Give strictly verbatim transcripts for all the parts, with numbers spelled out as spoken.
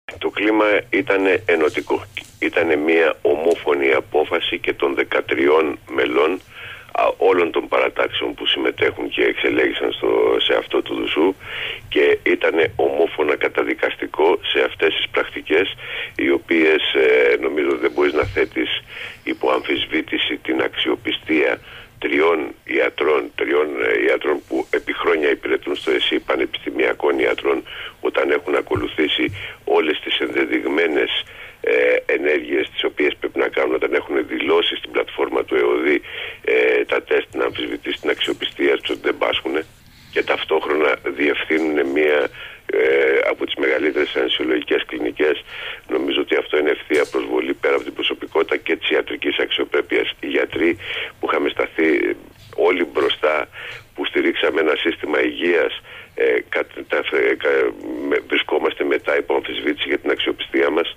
Το κλίμα ήταν ενωτικό. Ήταν μια ομόφωνη απόφαση και των δεκατριών μελών όλων των παρατάξεων που συμμετέχουν και εξελέγησαν στο, σε αυτό το δουσού, και ήταν ομόφωνα καταδικαστικό σε αυτές τις πρακτικές, οι οποίες ε, νομίζω δεν μπορείς να θέτεις υπό αμφισβήτηση την αξιοπιστία τριών ιατρών, τριών ε, ιατρών που επί χρόνια υπηρετούν στο ΕΣΥ, πανεπιστημιακών ιατρών, όταν έχουν ακολουθήσει όλες τις ενδεδειγμένες Ε, ενέργειες τις οποίες πρέπει να κάνουν, όταν έχουν δηλώσει στην πλατφόρμα του ΕΟΔΗ ε, τα τεστ να αμφισβητήσει την αξιοπιστία τους ότι δεν πάσχουν, και ταυτόχρονα διευθύνουν μία ε, από τις μεγαλύτερες αναισθησιολογικές κλινικές. Νομίζω ότι αυτό είναι ευθεία προσβολή πέρα από την προσωπικότητα και της ιατρικής αξιοπρέπειας. Οι γιατροί που είχαμε σταθεί όλοι μπροστά, που στηρίξαμε ένα σύστημα υγείας, ε, κα, τα, κα, με, βρισκόμαστε μετά υπό αμφισβήτηση για την αξιοπιστία μας.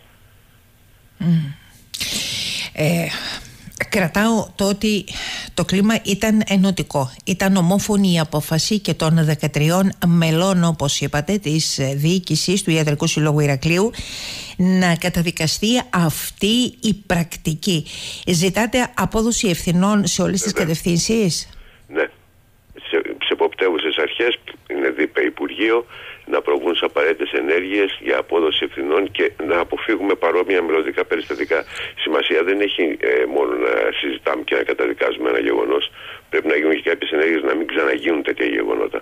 Mm. Ε, κρατάω το ότι το κλίμα ήταν ενωτικό. Ήταν ομόφωνη η απόφαση και των δεκατριών μελών, όπως είπατε, της διοίκησης του Ιατρικού Συλλόγου Ηρακλείου να καταδικαστεί αυτή η πρακτική. Ζητάτε απόδοση ευθυνών σε όλες τις κατευθύνσεις? Ναι. Σε, σε εποπτεύουσες αρχές, είναι δίπε Υπουργείο, να προβούν σε απαραίτητες ενέργειες για απόδοση ευθυνών και να αποφύγουμε παρόμοια μελλοντικά περιστατικά. Σημασία δεν έχει ε, μόνο να συζητάμε και να καταδικάζουμε ένα γεγονός. Πρέπει να γίνουν και κάποιες ενέργειες να μην ξαναγίνουν τέτοια γεγονότα.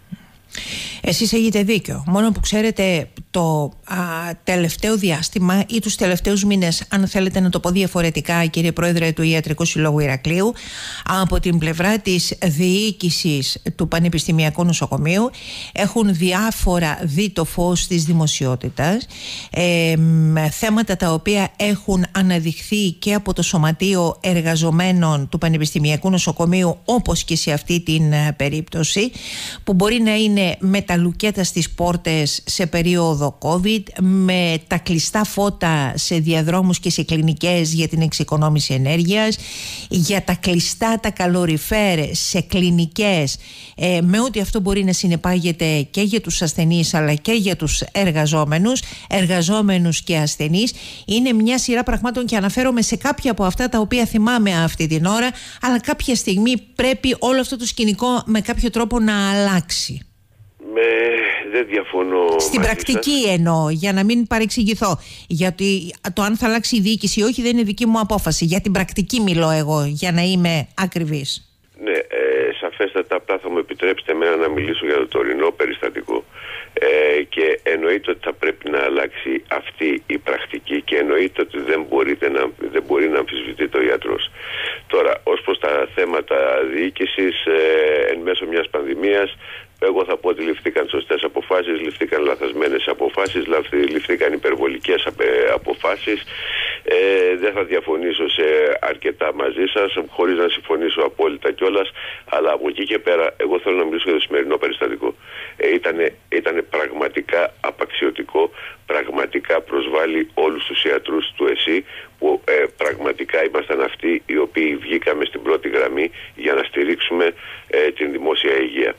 Εσείς έχετε δίκιο. Μόνο που ξέρετε, το α, τελευταίο διάστημα ή τους τελευταίους μήνες, αν θέλετε να το πω διαφορετικά, κύριε Πρόεδρε του Ιατρικού Συλλόγου Ηρακλείου, από την πλευρά της διοίκησης του Πανεπιστημιακού Νοσοκομείου έχουν διάφορα δει το φως της δημοσιότητας, ε, θέματα τα οποία έχουν αναδειχθεί και από το Σωματείο Εργαζομένων του Πανεπιστημιακού Νοσοκομείου, όπως και σε αυτή την περίπτωση, που μπορεί να είναι με τα λουκέτα στις πόρτες σε περίοδο COVID, με τα κλειστά φώτα σε διαδρόμους και σε κλινικές για την εξοικονόμηση ενέργειας, για τα κλειστά τα καλοριφέρ σε κλινικές, ε, με ό,τι αυτό μπορεί να συνεπάγεται και για τους ασθενείς αλλά και για τους εργαζόμενους, εργαζόμενους και ασθενείς. Είναι μια σειρά πραγμάτων και αναφέρομαι σε κάποια από αυτά τα οποία θυμάμαι αυτή την ώρα, αλλά κάποια στιγμή πρέπει όλο αυτό το σκηνικό με κάποιο τρόπο να αλλάξει. Με, δεν διαφωνώ. Στην πρακτική σας εννοώ, για να μην παρεξηγηθώ. Γιατί το αν θα αλλάξει η διοίκηση ή όχι δεν είναι δική μου απόφαση. Για την πρακτική μιλώ εγώ, για να είμαι ακριβής. Ναι, ε, σαφέστατα, απλά θα μου επιτρέψετε εμένα να μιλήσω για το τωρινό περιστατικό. Ε, και εννοείται ότι θα πρέπει να αλλάξει αυτή η πρακτική, και εννοείται ότι δεν, μπορείτε να, δεν μπορεί να αμφισβητεί το ιατρός. Τώρα, ως προς τα θέματα διοίκησης, ε, εν μέσω μιας πανδημίας, εγώ θα πω ότι ληφθήκαν σωστές αποφάσεις, ληφθήκαν λαθασμένες αποφάσεις, ληφθήκαν υπερβολικές αποφάσεις. Ε, δεν θα διαφωνήσω σε αρκετά μαζί σας, χωρίς να συμφωνήσω απόλυτα κιόλας, αλλά από εκεί και πέρα εγώ θέλω να μιλήσω για το σημερινό περιστατικό. Ε, ήτανε, ήτανε πραγματικά απαξιωτικό, πραγματικά προσβάλλει όλους τους ιατρούς του ΕΣΥ, που ε, πραγματικά ήμασταν αυτοί οι οποίοι βγήκαμε στην πρώτη γραμμή για να στηρίξουμε ε, την δημόσια υγεία.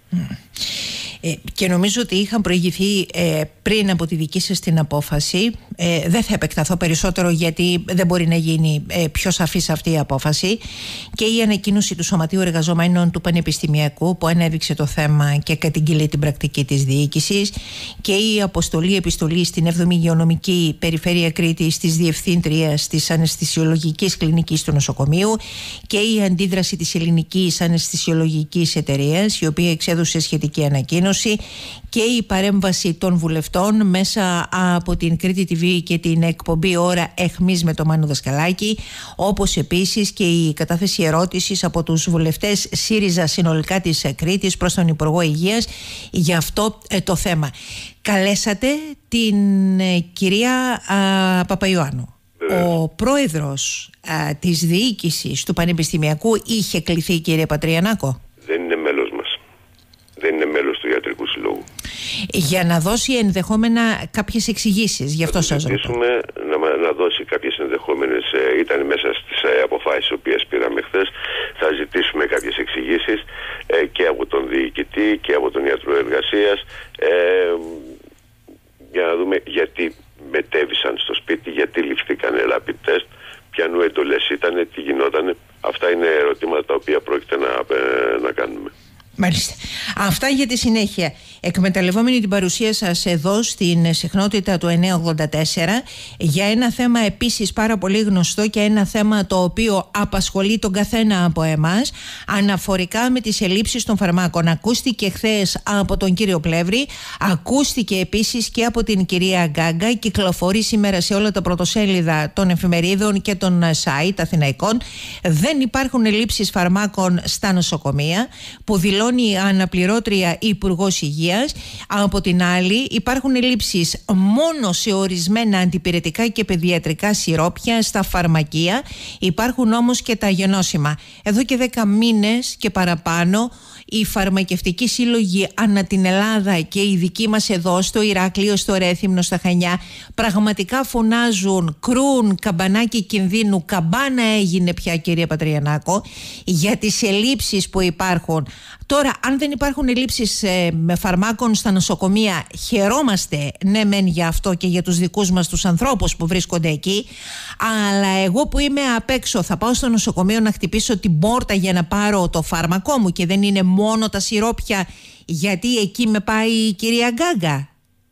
Ε, και νομίζω ότι είχαν προηγηθεί ε, πριν από τη δική σας την απόφαση. Ε, δεν θα επεκταθώ περισσότερο, γιατί δεν μπορεί να γίνει ε, πιο σαφής αυτή η απόφαση, και η ανακοίνωση του Σωματείου Εργαζομένων του Πανεπιστημιακού που ανέδειξε το θέμα και κατηγγείλει την πρακτική της διοίκησης, και η αποστολή επιστολή στην έβδομη Υγειονομική Περιφέρεια Κρήτης της Διευθύντριας της Αναισθησιολογικής Κλινικής του Νοσοκομείου, και η αντίδραση της Ελληνικής Αναισθησιολογικής Εταιρείας, η οποία εξέδωσε σχετική ανακοίνωση, και η παρέμβαση των βουλευτών μέσα από την Κρήτη τι βι και την εκπομπή Ώρα Εχμής με το Μάνο Δασκαλάκη, όπως επίσης και η κατάθεση ερώτησης από τους βουλευτές ΣΥΡΙΖΑ συνολικά της Κρήτης προς τον Υπουργό Υγείας για αυτό ε, το θέμα. Καλέσατε την ε, κυρία α, Παπαϊωάννου. Ο πρόεδρος α, της διοίκησης του Πανεπιστημιακού είχε κληθεί, κύριε Πατριανάκο? Δεν είναι μέλος μας. Δεν είναι μέλος του Ιατρικού Συλλόγου. Για να δώσει ενδεχόμενα κάποιες εξηγήσεις, γι' αυτό σας ρωτώ. Να, να δώσει κάποιες ενδεχόμενες, ε, ήταν μέσα στις ε, αποφάσεις τις οποίες πήραμε χθες. Θα ζητήσουμε κάποιες εξηγήσεις ε, και από τον διοικητή και από τον ιατρό εργασίας, ε, για να δούμε γιατί μετέβησαν στο σπίτι, γιατί ληφθήκανε rapid test, ποιανού εντολές ήτανε, τι γινότανε. Αυτά είναι ερωτήματα τα οποία πρόκειται να, ε, να κάνουμε. Μάλιστα. Αυτά για τη συνέχεια. Εκμεταλλευόμενη την παρουσία σας εδώ στην συχνότητα του εννιακόσια ογδόντα τέσσερα για ένα θέμα επίσης πάρα πολύ γνωστό και ένα θέμα το οποίο απασχολεί τον καθένα από εμάς, αναφορικά με τις ελλείψεις των φαρμάκων. Ακούστηκε χθες από τον κύριο Πλεύρη, ακούστηκε επίσης και από την κυρία Γκάγκα, κυκλοφορεί σήμερα σε όλα τα πρωτοσέλιδα των εφημερίδων και των site αθηναϊκών. Δεν υπάρχουν ελλείψεις φαρμάκων στα νοσοκομεία, που δηλώνει η αναπληρώτρια Υπουργός Υγείας. Από την άλλη, υπάρχουν ελλείψεις μόνο σε ορισμένα αντιπυρετικά και παιδιατρικά σιρόπια, στα φαρμακεία. Υπάρχουν όμως και τα γενώσιμα. Εδώ και δέκα μήνες και παραπάνω, οι φαρμακευτικοί σύλλογοι ανά την Ελλάδα και οι δικοί μας εδώ στο Ηράκλειο, στο Ρέθυμνο, στα Χανιά, πραγματικά φωνάζουν, κρούν καμπανάκι κινδύνου. Καμπάνα έγινε πια, κυρία Πατριανάκο, για τις ελλείψεις που υπάρχουν. Τώρα, αν δεν υπάρχουν ελλείψεις ε, με φαρμάκων στα νοσοκομεία, χαιρόμαστε, ναι μεν για αυτό και για τους δικούς μας τους ανθρώπους που βρίσκονται εκεί, αλλά εγώ που είμαι απ' έξω θα πάω στο νοσοκομείο να χτυπήσω την πόρτα για να πάρω το φάρμακό μου και δεν είναι μόνο τα σιρόπια, γιατί εκεί με πάει η κυρία Γκάγκα.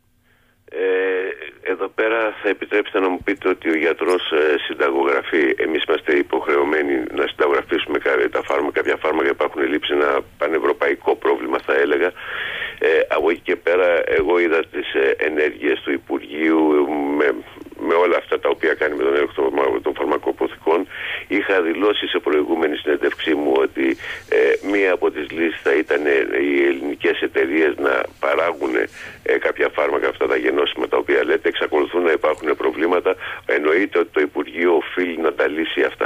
Ε, εδώ πέρα θα επιτρέψετε να μου πείτε ότι ο γιατρός ε, συνταγογραφεί. Εμείς είμαστε υποχρεωμένοι να συνταγογραφήσουμε τα φάρμακα. Κάποια φάρμακα υπάρχουν ελλείψεις, ένα πανευρωπαϊκό πρόβλημα θα έλεγα. Ε, από εκεί και πέρα εγώ είδα τις ε, ενέργειες του Υπουργείου με, με όλα αυτά τα οποία κάνει με τον έλεγχο των φαρμακοποθηκών. Είχα δηλώσει σε προηγούμενη συνέντευξή μου ότι ε, μία από τις λύσεις θα ήταν ε, οι ελληνικές εταιρείες να παράγουν ε, κάποια φάρμακα, αυτά τα γενώσιμα τα οποία λέτε. Εξακολουθούν να υπάρχουν προβλήματα. Εννοείται ότι το Υπουργείο οφείλει να τα λύσει αυτά.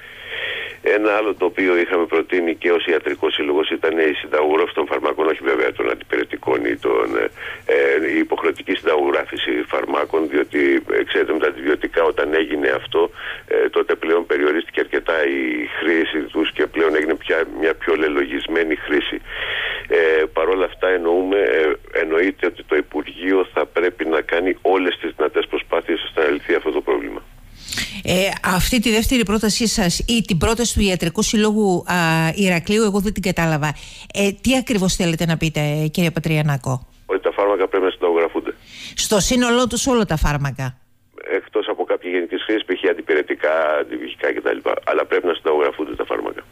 Ένα άλλο το οποίο είχαμε προτείνει και ως ιατρικός σύλλογος ήταν η συνταγογράφηση των φαρμάκων, όχι βέβαια των αντιπυρετικών ή των, ε, η υποχρεωτική συνταγογράφηση φαρμάκων, διότι ε, ξέρετε με τα αντιβιωτικά όταν έγινε αυτό ε, τότε πλέον περιορίστηκε αρκετά η χρήση τους και πλέον έγινε πια μια πιο λελογισμένη χρήση. Ε, Παρ' όλα αυτά εννοούμε, ε, εννοείται ότι το Υπουργείο θα πρέπει να κάνει όλες τις δυνατές προσπάθειες ώστε να λυθεί αυτό το πρόβλημα. Ε, αυτή τη δεύτερη πρότασή σας ή την πρόταση του Ιατρικού Συλλόγου α, Ηρακλείου, εγώ δεν την κατάλαβα. Ε, τι ακριβώς θέλετε να πείτε, κύριε Πατριανάκο? Ότι τα φάρμακα πρέπει να συνταγογραφούνται. Στο σύνολό τους όλα τα φάρμακα. Εκτός από κάποια γενικής χρήσης, π.χ. αντιπυρετικά, αντιβιωτικά κτλ. Αλλά πρέπει να συνταγογραφούνται τα φάρμακα.